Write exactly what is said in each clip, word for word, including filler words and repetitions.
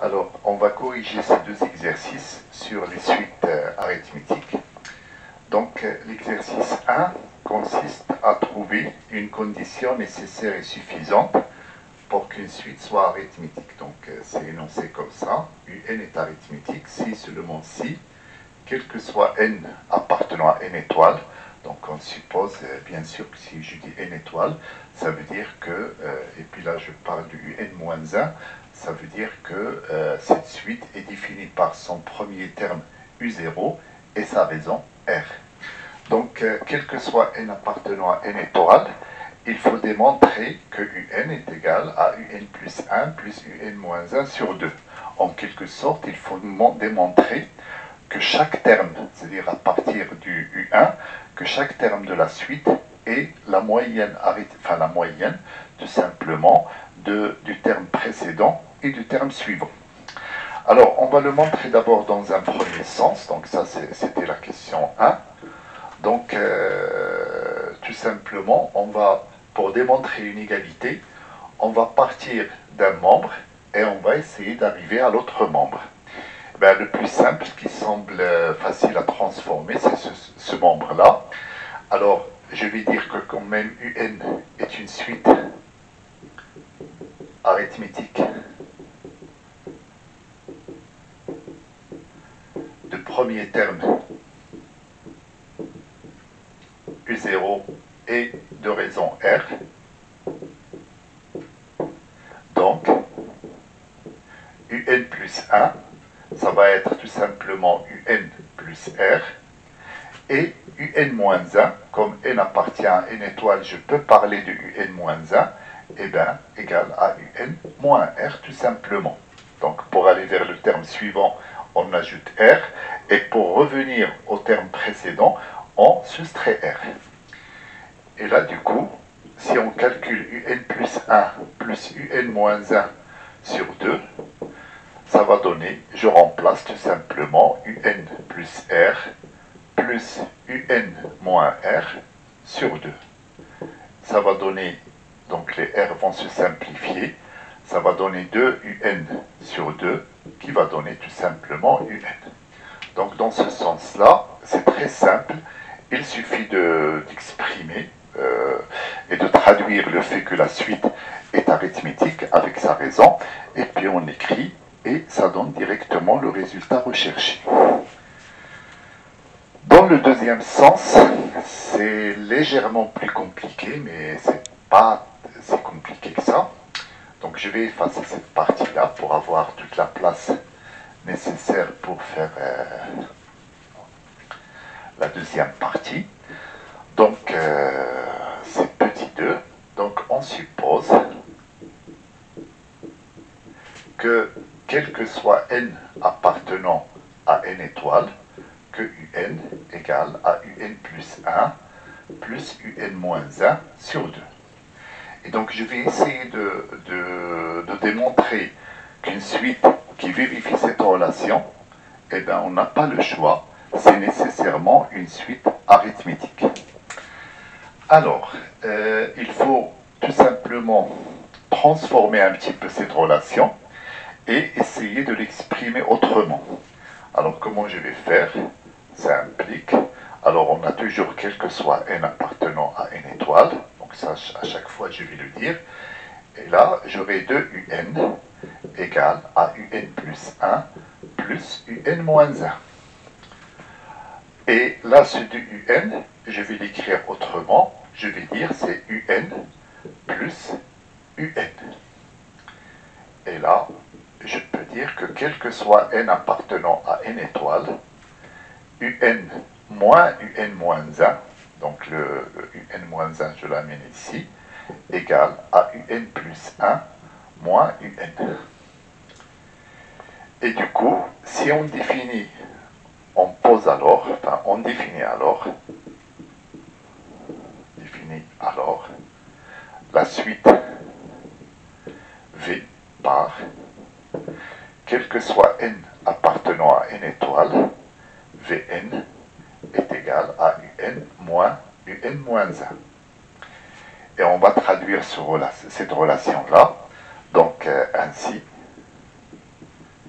Alors, on va corriger ces deux exercices sur les suites euh, arithmétiques. Donc, euh, l'exercice un consiste à trouver une condition nécessaire et suffisante pour qu'une suite soit arithmétique. Donc, euh, c'est énoncé comme ça. U n est arithmétique si seulement si, quel que soit n appartenant à n étoiles. Donc, on suppose, euh, bien sûr, que si je dis n étoiles, ça veut dire que, euh, et puis là, je parle du U n moins un, ça veut dire que euh, cette suite est définie par son premier terme U zéro et sa raison R. Donc, euh, quel que soit n appartenant à n étoiles, il faut démontrer que U n est égal à U n plus un plus U n moins un sur deux. En quelque sorte, il faut démontrer que chaque terme, c'est-à-dire à partir du U un, que chaque terme de la suite est la moyenne, enfin la moyenne, tout simplement, de, du terme précédent et du terme suivant. Alors, on va le montrer d'abord dans un premier sens. Donc ça, c'était la question un. Donc, euh, tout simplement, on va, pour démontrer une égalité, on va partir d'un membre et on va essayer d'arriver à l'autre membre. Ben, le plus simple, qui semble facile à transformer, c'est ce, ce membre-là. Alors, je vais dire que quand même U n est une suite arithmétique de premier terme U zéro et de raison R. Donc, U n plus un, ça va être tout simplement U n plus R. Et U n moins un, comme n appartient à n étoile, je peux parler de U n moins un, et bien, égal à U n moins R, tout simplement. Donc, pour aller vers le terme suivant, on ajoute R, et pour revenir au terme précédent, on soustrait R. Et là, du coup, si on calcule U n plus un plus U n moins un sur deux, ça va donner, je remplace tout simplement U n plus R plus U n moins R sur deux. Ça va donner, donc les R vont se simplifier, ça va donner deux U n sur deux, qui va donner tout simplement U n. Donc dans ce sens-là, c'est très simple, il suffit d'exprimer euh, et de traduire le fait que la suite est arithmétique avec sa raison, et puis on écrit, et ça donne directement le résultat recherché. Dans le deuxième sens, c'est légèrement plus compliqué, mais c'est pas si compliqué que ça. Donc je vais effacer cette partie-là pour avoir toute la place nécessaire pour faire euh, la deuxième partie. Donc euh, c'est petit deux. Donc on suppose que quel que soit n appartenant à n étoile, que U n égale à U n plus un plus U n moins un sur deux. Et donc je vais essayer de, de, de démontrer qu'une suite qui vérifie cette relation, eh bien on n'a pas le choix, c'est nécessairement une suite arithmétique. Alors, euh, il faut tout simplement transformer un petit peu cette relation et essayer de l'exprimer autrement. Alors comment je vais faire? Ça implique, alors on a toujours quel que soit n appartenant à n étoile, donc ça à chaque fois je vais le dire, et là j'aurai deux U n égale à U n plus un plus U n moins un. Et là ce de U n, je vais l'écrire autrement, je vais dire c'est U n plus U n. Et là, je peux dire que quel que soit n appartenant à n étoile, U n moins U n moins un, donc le, le U n moins un, je l'amène ici, égale à U n plus un moins U n. Et du coup, si on définit, on pose alors, enfin on définit alors, définit alors la suite V par, quel que soit n appartenant à n étoile, Vn est égal à Un moins Un moins un. Et on va traduire ce, cette relation-là, donc euh, ainsi,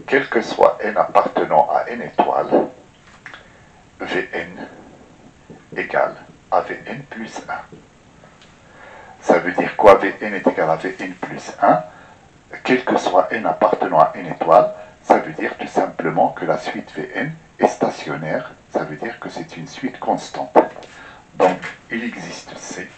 quel que soit n appartenant à n étoiles, Vn égale à Vn plus un. Ça veut dire quoi? Vn est égal à Vn plus un. Quel que soit n appartenant à n étoiles, ça veut dire tout simplement que la suite Vn est stationnaire. Ça veut dire que c'est une suite constante. Donc, il existe C.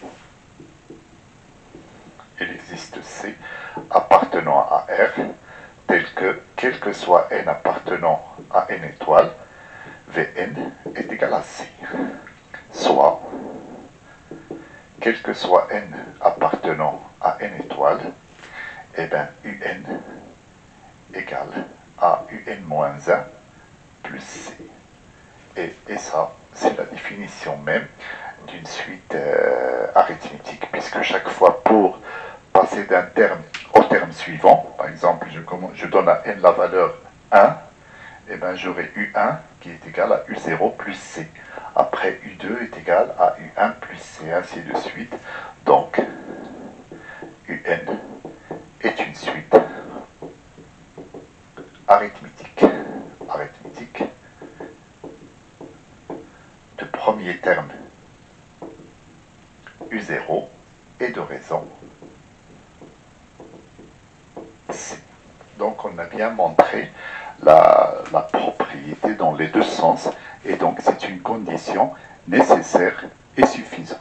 Il existe C appartenant à R, tel que, quel que soit n appartenant à n étoiles, Vn est égal à C. Soit, quel que soit n appartenant à n étoiles, eh bien, Un égale à Un moins un plus C. Et, et ça, c'est la définition même d'une suite euh, arithmétique, puisque chaque fois pour passer d'un terme au terme suivant, par exemple, je, je donne à n la valeur un, et bien j'aurai U un qui est égal à U zéro plus C. Après, U deux est égal à U un plus C, ainsi de suite. Donc, Un est une suite arithmétique. Arithmétique de premier terme U zéro et de raison C. Donc on a bien montré la, la propriété dans les deux sens, et donc c'est une condition nécessaire et suffisante.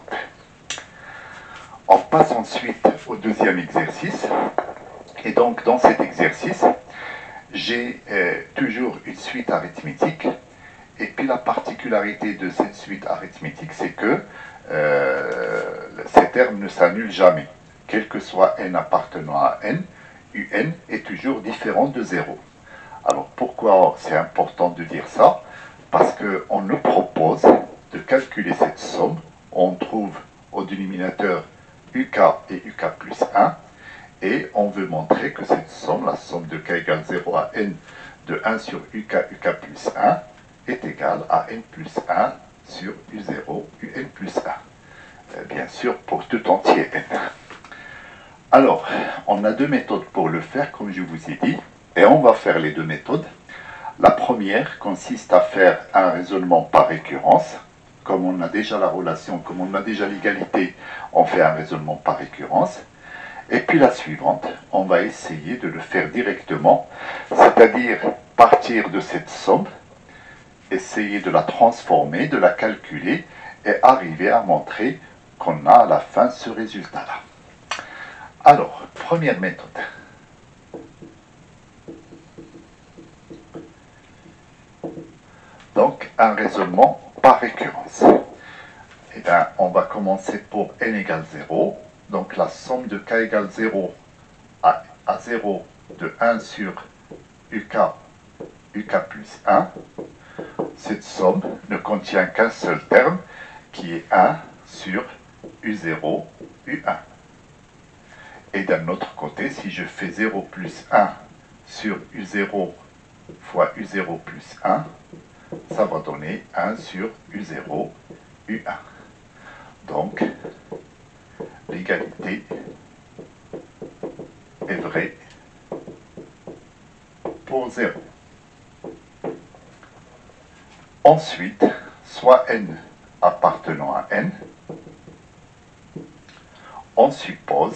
On passe ensuite au deuxième exercice, et donc dans cet exercice, j'ai euh, toujours une suite arithmétique, et puis la particularité de cette suite arithmétique, c'est que euh, ces termes ne s'annulent jamais. Quel que soit n appartenant à n, Un est toujours différent de zéro. Alors pourquoi c'est important de dire ça? Parce qu'on nous propose de calculer cette somme. On trouve au dénominateur U K et U K plus un, et on veut montrer que cette somme, la somme de k égale zéro à n de un sur U K, U K plus un, est égale à n plus un sur U zéro, Un plus un. Bien sûr, pour tout entier n. Alors, on a deux méthodes pour le faire, comme je vous ai dit, et on va faire les deux méthodes. La première consiste à faire un raisonnement par récurrence. Comme on a déjà la relation, comme on a déjà l'égalité, on fait un raisonnement par récurrence. Et puis la suivante, on va essayer de le faire directement, c'est-à-dire partir de cette somme, essayer de la transformer, de la calculer, et arriver à montrer qu'on a à la fin ce résultat-là. Alors, première méthode. Donc, un raisonnement par récurrence. Eh bien, on va commencer pour n égale zéro. Donc, la somme de k égale zéro à, à zéro de un sur uk, uk plus un. Cette somme ne contient qu'un seul terme, qui est un sur u zéro, u un. Et d'un autre côté, si je fais zéro plus un sur u zéro fois u zéro plus un, ça va donner un sur u zéro, u un. Donc, l'égalité est vraie pour zéro. Ensuite, soit n appartenant à n, on suppose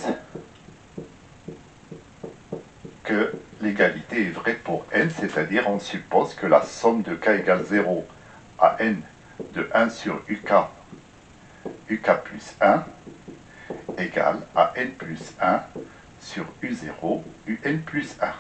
que l'égalité est vraie pour n, c'est-à-dire on suppose que la somme de k égale zéro à n de un sur uk, uk plus un, égale à n plus un sur u zéro, un plus un.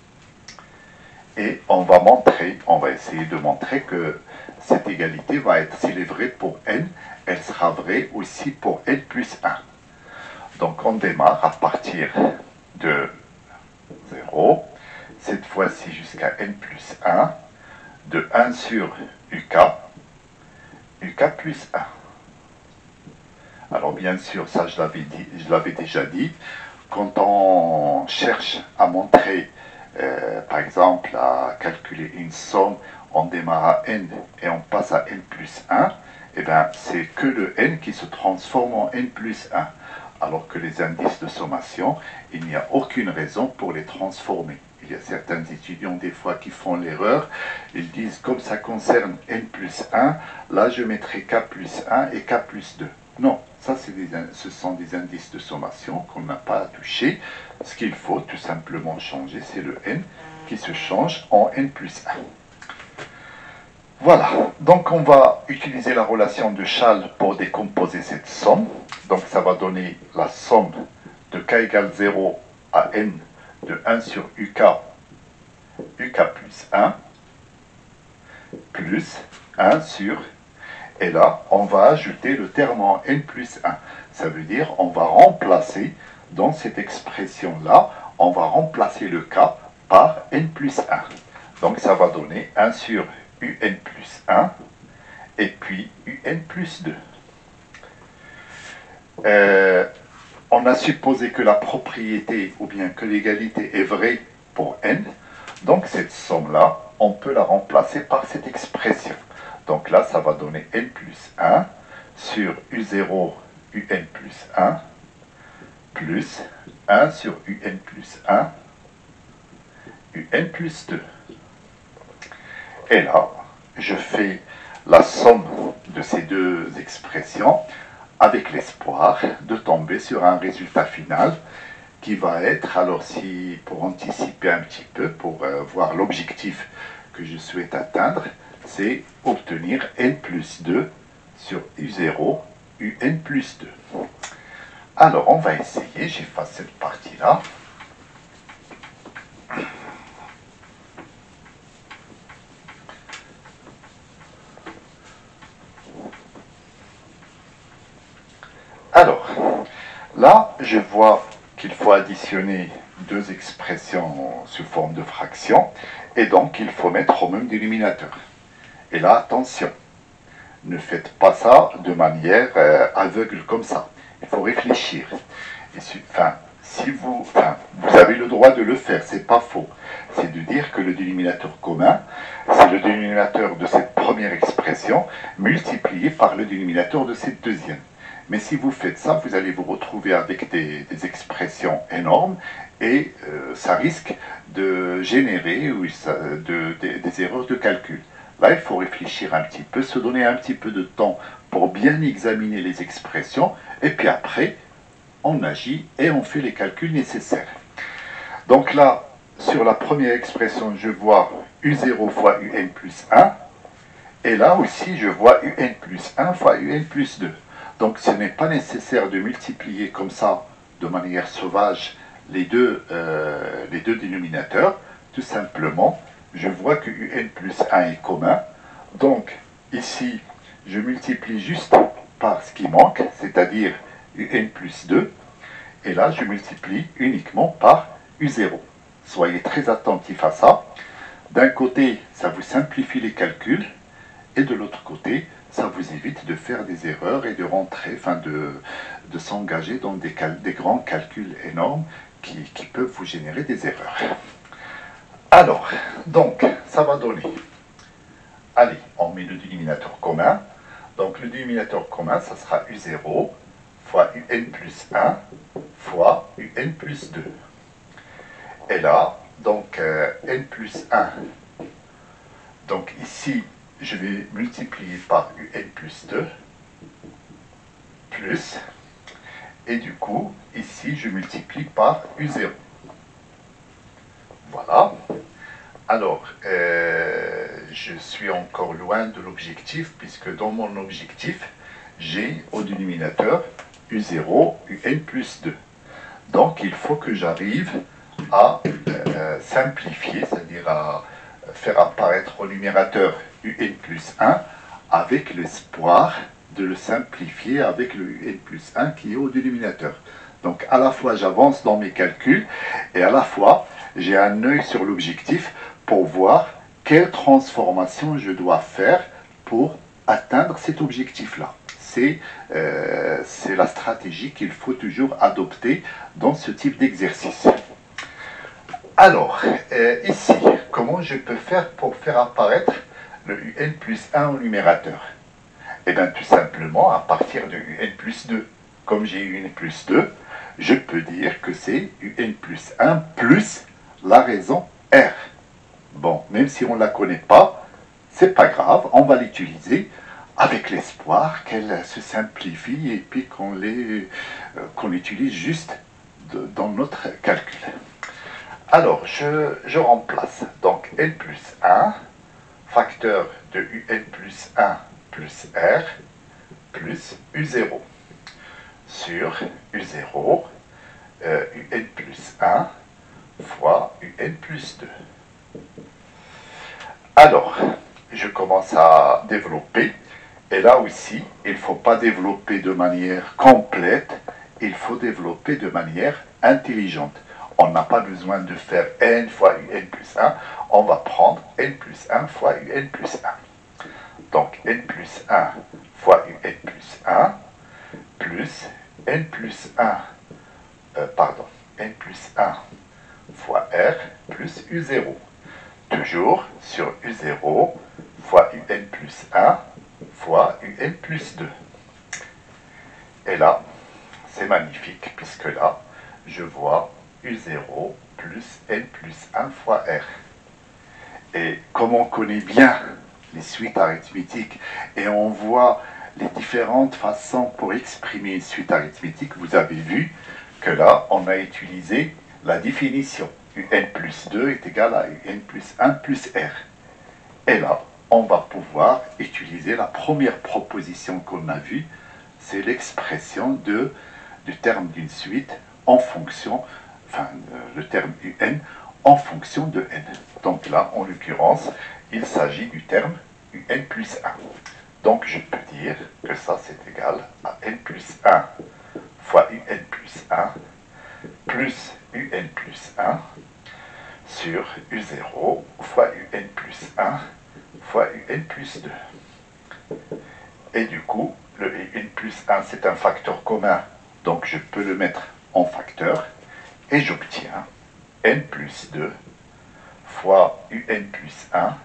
Et on va montrer, on va essayer de montrer que cette égalité va être, s'il est vrai pour n, elle sera vraie aussi pour n plus un. Donc on démarre à partir de zéro, cette fois-ci jusqu'à n plus un, de un sur uk, uk plus un. Alors bien sûr, ça je l'avais dit, je l'avais déjà dit, quand on cherche à montrer, euh, par exemple, à calculer une somme, on démarre à n et on passe à n plus un, et bien c'est que le n qui se transforme en n plus un. Alors que les indices de sommation, il n'y a aucune raison pour les transformer. Il y a certains étudiants des fois qui font l'erreur, ils disent comme ça concerne n plus un, là je mettrai k plus un et k plus deux. Non, ça des, ce sont des indices de sommation qu'on n'a pas à toucher. Ce qu'il faut tout simplement changer, c'est le n qui se change en n plus un. Voilà, donc on va utiliser la relation de Schall pour décomposer cette somme. Donc ça va donner la somme de k égale zéro à n de un sur uk, uk plus un, plus un sur, et là on va ajouter le terme en n plus un. Ça veut dire on va remplacer, dans cette expression-là, on va remplacer le k par n plus un. Donc ça va donner un sur un plus un, et puis un plus deux. Euh, on a supposé que la propriété ou bien que l'égalité est vraie pour n, donc cette somme-là, on peut la remplacer par cette expression. Donc là, ça va donner n plus un sur u zéro, un plus un, plus un sur un plus un, un plus deux. Et là, je fais la somme de ces deux expressions avec l'espoir de tomber sur un résultat final qui va être, alors si, pour anticiper un petit peu, pour euh, voir l'objectif que je souhaite atteindre, c'est obtenir n plus deux sur u zéro, un plus deux. Alors, on va essayer, j'efface cette partie-là. Alors, là, je vois qu'il faut additionner deux expressions sous forme de fraction, et donc il faut mettre au même dénominateur. Et là, attention, ne faites pas ça de manière euh, aveugle comme ça. Il faut réfléchir. Et, enfin, si vous, enfin, vous avez le droit de le faire, c'est pas faux. C'est de dire que le dénominateur commun, c'est le dénominateur de cette première expression multiplié par le dénominateur de cette deuxième. Mais si vous faites ça, vous allez vous retrouver avec des, des expressions énormes et euh, ça risque de générer oui, ça, de, de, des erreurs de calcul. Là, il faut réfléchir un petit peu, se donner un petit peu de temps pour bien examiner les expressions et puis après, on agit et on fait les calculs nécessaires. Donc là, sur la première expression, je vois u zéro fois un plus un et là aussi, je vois un plus un fois un plus deux. Donc ce n'est pas nécessaire de multiplier comme ça, de manière sauvage, les deux, euh, les deux dénominateurs. Tout simplement, je vois que un plus un est commun. Donc ici, je multiplie juste par ce qui manque, c'est-à-dire un plus deux. Et là, je multiplie uniquement par u zéro. Soyez très attentifs à ça. D'un côté, ça vous simplifie les calculs. Et de l'autre côté, ça vous évite de faire des erreurs et de rentrer, enfin de, de s'engager dans des, des grands calculs énormes qui, qui peuvent vous générer des erreurs. Alors, donc, ça va donner, allez, on met le dénominateur commun. Donc le dénominateur commun, ça sera u zéro fois un plus un fois un plus deux. Et là, donc euh, n plus un, donc ici, je vais multiplier par un plus deux, plus, et du coup, ici, je multiplie par u zéro. Voilà. Alors, euh, je suis encore loin de l'objectif, puisque dans mon objectif, j'ai au dénominateur u zéro, un plus deux. Donc, il faut que j'arrive à euh, simplifier, c'est-à-dire à faire apparaître au numérateur un plus un avec l'espoir de le simplifier avec le un plus un qui est au dénominateur. Donc à la fois j'avance dans mes calculs et à la fois j'ai un œil sur l'objectif pour voir quelle transformation je dois faire pour atteindre cet objectif-là. C'est euh, c'est la stratégie qu'il faut toujours adopter dans ce type d'exercice. Alors, euh, ici, comment je peux faire pour faire apparaître le un plus un au numérateur? Eh bien, tout simplement, à partir de un plus deux. Comme j'ai un plus deux, je peux dire que c'est un plus un plus la raison R. Bon, même si on ne la connaît pas, c'est pas grave, on va l'utiliser avec l'espoir qu'elle se simplifie et puis qu'on les, euh, qu'on l'utilise juste de, dans notre calcul. Alors, je, je remplace donc N plus un, facteur de Un plus un plus R, plus U zéro, sur U zéro, euh, Un plus un fois Un plus deux. Alors, je commence à développer, et là aussi, il ne faut pas développer de manière complète, il faut développer de manière intelligente. On n'a pas besoin de faire N fois Un plus un, on va prendre N plus un fois Un plus un. Donc N plus un fois Un plus un, plus N plus un, euh, pardon, N plus un fois R, plus U zéro. Toujours sur U zéro fois Un plus un fois Un plus deux. Et là, c'est magnifique, puisque là, je vois U zéro plus N plus un fois R. Et comme on connaît bien les suites arithmétiques et on voit les différentes façons pour exprimer une suite arithmétique, vous avez vu que là, on a utilisé la définition. Un plus deux est égal à Un plus un plus R. Et là, on va pouvoir utiliser la première proposition qu'on a vue, c'est l'expression de, du terme d'une suite en fonction, enfin, le terme Un en fonction de N. Donc là, en l'occurrence, il s'agit du terme Un plus un. Donc je peux dire que ça, c'est égal à N plus un fois Un plus un plus Un plus un sur U zéro fois Un plus un fois Un plus deux. Et du coup, le Un plus un, c'est un facteur commun, donc je peux le mettre en facteur, et j'obtiens N plus deux fois Un plus un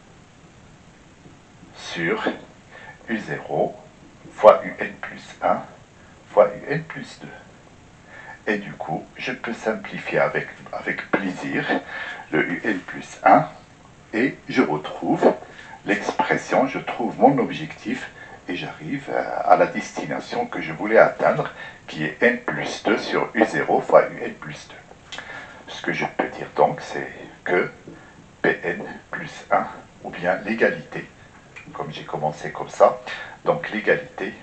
sur U zéro fois Un plus un fois Un plus deux. Et du coup, je peux simplifier avec, avec plaisir le Un plus un, et je retrouve l'expression, je trouve mon objectif, et j'arrive à la destination que je voulais atteindre, qui est N plus deux sur U zéro fois Un plus deux. Ce que je peux dire donc, c'est que Pn plus un, ou bien l'égalité, comme j'ai commencé comme ça, donc l'égalité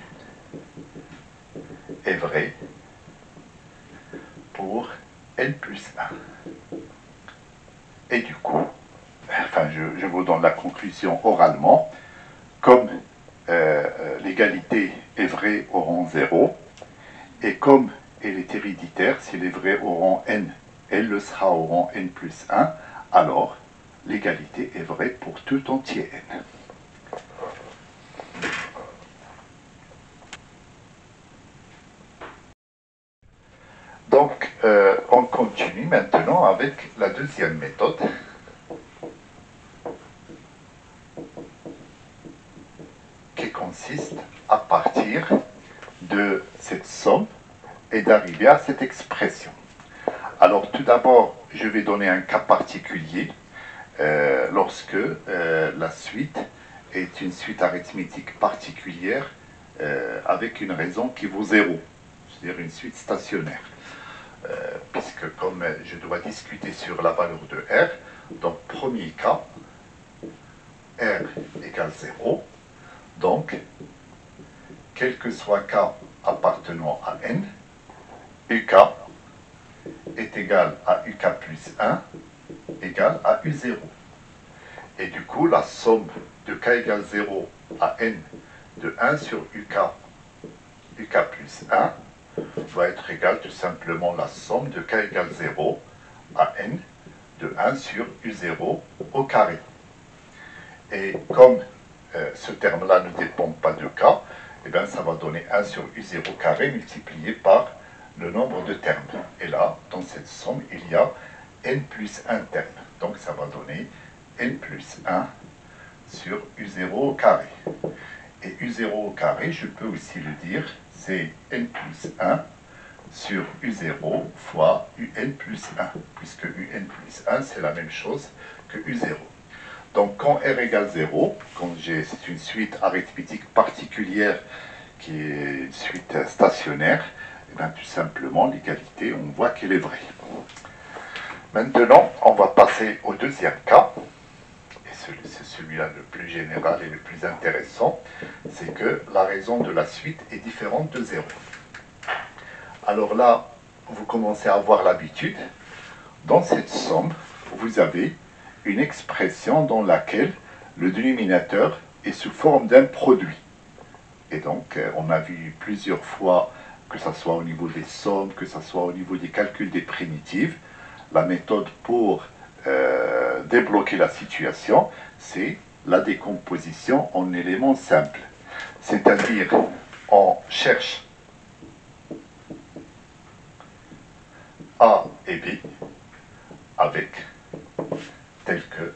est vraie pour N plus un. Et du coup, enfin je, je vous donne la conclusion oralement, comme euh, l'égalité est vraie au rang zéro, et comme elle est héréditaire, s'il est vrai au rang n, elle le sera au rang n plus un, alors l'égalité est vraie pour tout entier n. Donc, euh, on continue maintenant avec la deuxième méthode. Qui consiste à partir de cette somme et d'arriver à cette expression. Alors, tout d'abord, je vais donner un cas particulier euh, lorsque euh, la suite est une suite arithmétique particulière euh, avec une raison qui vaut zéro, c'est-à-dire une suite stationnaire. Euh, puisque comme je dois discuter sur la valeur de R, donc premier cas, R égale zéro, donc quel que soit K appartenant à N, U K est égal à U K plus un égale à U zéro. Et du coup, la somme de K égale zéro à N de un sur U K, U K plus un, va être égale tout simplement la somme de K égale zéro à N de un sur U zéro au carré. Et comme euh, ce terme-là ne dépend pas de K, eh bien, ça va donner un sur U zéro carré multiplié par le nombre de termes. Et là, dans cette somme, il y a N plus un terme. Donc ça va donner N plus un sur U zéro au carré. Et U zéro au carré, je peux aussi le dire, c'est N plus un sur U zéro fois Un plus un, puisque Un plus un, c'est la même chose que U zéro. Donc, quand R égale zéro, quand c'est une suite arithmétique particulière qui est une suite stationnaire, et bien, tout simplement, l'égalité, on voit qu'elle est vraie. Maintenant, on va passer au deuxième cas, et c'est celui-là le plus général et le plus intéressant, c'est que la raison de la suite est différente de zéro. Alors là, vous commencez à avoir l'habitude, dans cette somme, vous avez une expression dans laquelle le dénominateur est sous forme d'un produit. Et donc, on a vu plusieurs fois, que ce soit au niveau des sommes, que ce soit au niveau des calculs des primitives, la méthode pour euh, débloquer la situation, c'est la décomposition en éléments simples. C'est-à-dire, on cherche A et B avec tel que,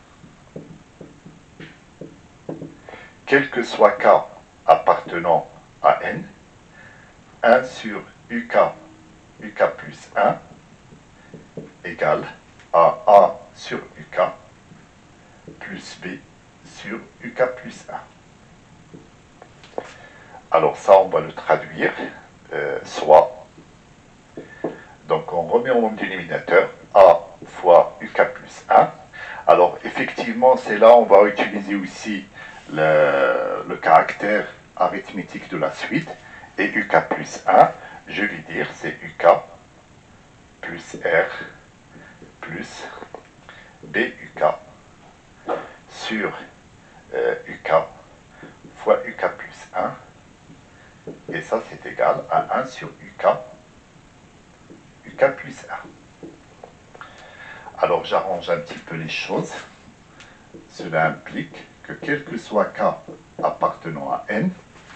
quel que soit K appartenant à N, un sur U K, U K plus un, égale à A sur U K plus B sur U K plus un. Alors ça, on va le traduire, euh, soit, donc on remet au même dénominateur A fois U K plus un. Alors effectivement, c'est là on va utiliser aussi le, le caractère arithmétique de la suite, et U K plus un, je vais dire, c'est U K plus R plus B U K sur euh, U K fois U K plus un, et ça c'est égal à un sur U K, U K plus un. Alors j'arrange un petit peu les choses. Cela implique que quel que soit K appartenant à N,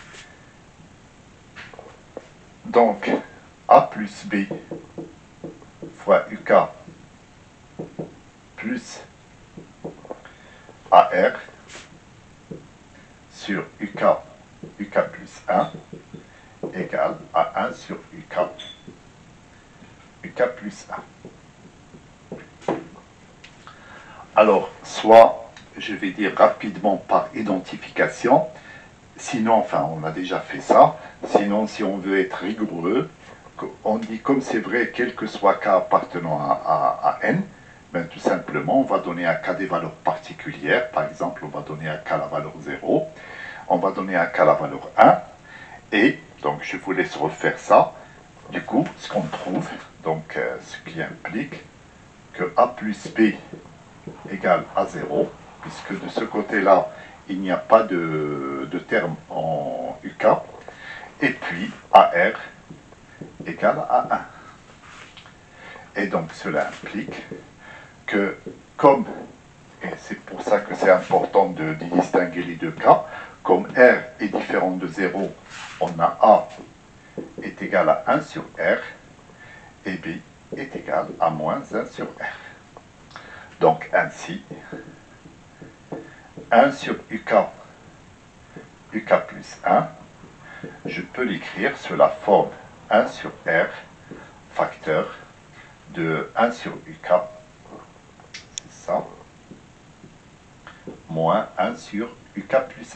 donc A plus B fois U K plus A R sur U K, U K plus un égale à un sur U K, U K plus un. Alors, soit, je vais dire rapidement par identification, sinon, enfin, on a déjà fait ça, sinon, si on veut être rigoureux, on dit comme c'est vrai, quel que soit K appartenant à, à, à N, ben, tout simplement, on va donner à K des valeurs particulières. Par exemple, on va donner à K la valeur zéro, on va donner à K la valeur un, et donc je vous laisse refaire ça. Du coup, ce qu'on trouve, donc euh, ce qui implique que A plus B égale à zéro, puisque de ce côté-là, il n'y a pas de, de terme en U K, et puis A R égale à un. Et donc cela implique que comme, et c'est pour ça que c'est important de, de distinguer les deux cas, comme R est différent de zéro, on a A est égal à un sur R, et B est égal à moins un sur R. Donc ainsi, un sur U K, U K plus un, je peux l'écrire sous la forme un sur R facteur de un sur U K, c'est ça, moins un sur U K plus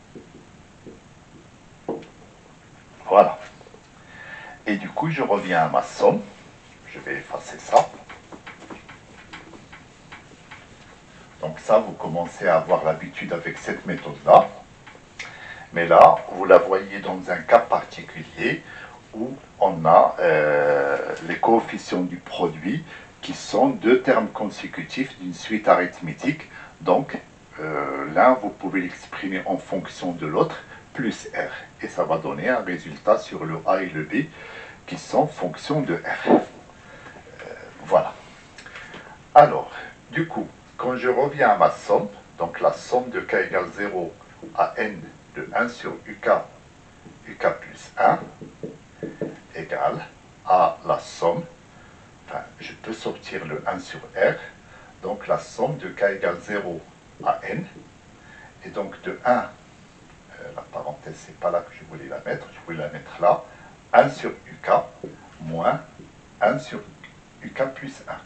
un. Voilà. Et du coup, je reviens à ma somme. Je vais effacer ça. Donc ça, vous commencez à avoir l'habitude avec cette méthode-là. Mais là, vous la voyez dans un cas particulier où on a euh, les coefficients du produit qui sont deux termes consécutifs d'une suite arithmétique. Donc, euh, l'un, vous pouvez l'exprimer en fonction de l'autre, plus R. Et ça va donner un résultat sur le A et le B qui sont fonctions de R. Euh, voilà. Alors, du coup, quand je reviens à ma somme, donc la somme de K égale zéro à N de un sur U K, U K plus un, égale à la somme, enfin, je peux sortir le un sur R, donc la somme de K égale zéro à N, et donc de un, euh, la parenthèse, c'est pas là que je voulais la mettre, je voulais la mettre là, un sur U K, moins un sur uk plus un.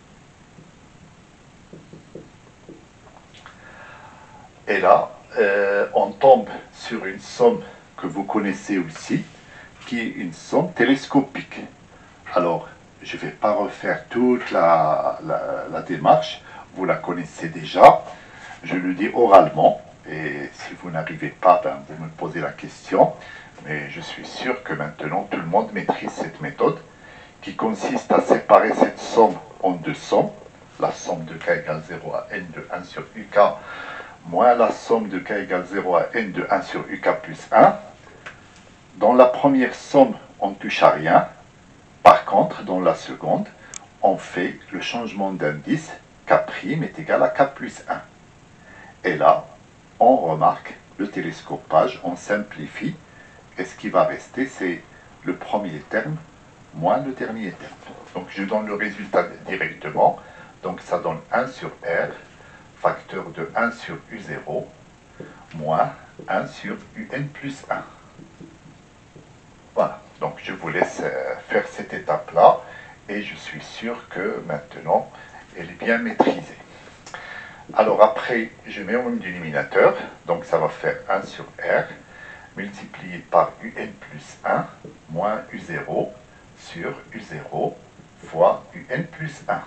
Et là, euh, on tombe sur une somme que vous connaissez aussi, qui est une somme télescopique. Alors, je ne vais pas refaire toute la, la, la démarche, vous la connaissez déjà. Je le dis oralement, et si vous n'arrivez pas, ben, vous me posez la question. Mais je suis sûr que maintenant, tout le monde maîtrise cette méthode, qui consiste à séparer cette somme en deux sommes. La somme de k égale zéro à n de un sur uk, moins la somme de k égale zéro à n de un sur uk plus un. Dans la première somme, on ne touche à rien. Par contre, dans la seconde, on fait le changement d'indice, k' est égal à k plus un. Et là, on remarque le télescopage, on simplifie, et ce qui va rester, c'est le premier terme moins le dernier terme. Donc je donne le résultat directement, donc ça donne un sur R, facteur de un sur u zéro, moins un sur un plus un. Voilà, donc je vous laisse faire cette étape-là, et je suis sûr que maintenant, elle est bien maîtrisée. Alors après, je mets au même dénominateur, donc ça va faire un sur R, multiplié par un plus un, moins u zéro, sur u zéro, fois un plus un.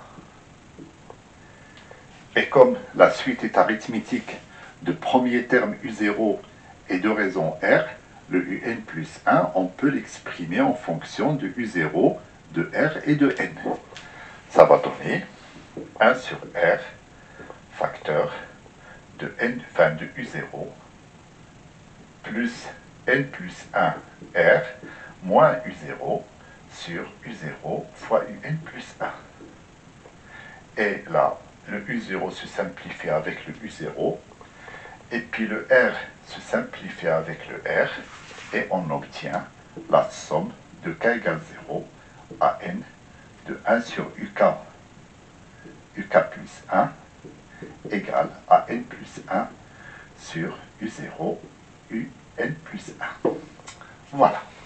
Et comme la suite est arithmétique de premier terme u zéro et de raison R, le un plus un, on peut l'exprimer en fonction de u zéro, de R et de n. Ça va donner un sur R, facteur de n, enfin de u zéro, plus n plus un R, moins u zéro, sur u zéro fois un plus un. Et là, le u zéro se simplifie avec le u zéro, et puis le R se simplifie avec le R, et on obtient la somme de k égale zéro à n de un sur uk, uk plus un, égale à n plus un sur u zéro, un plus un. Voilà.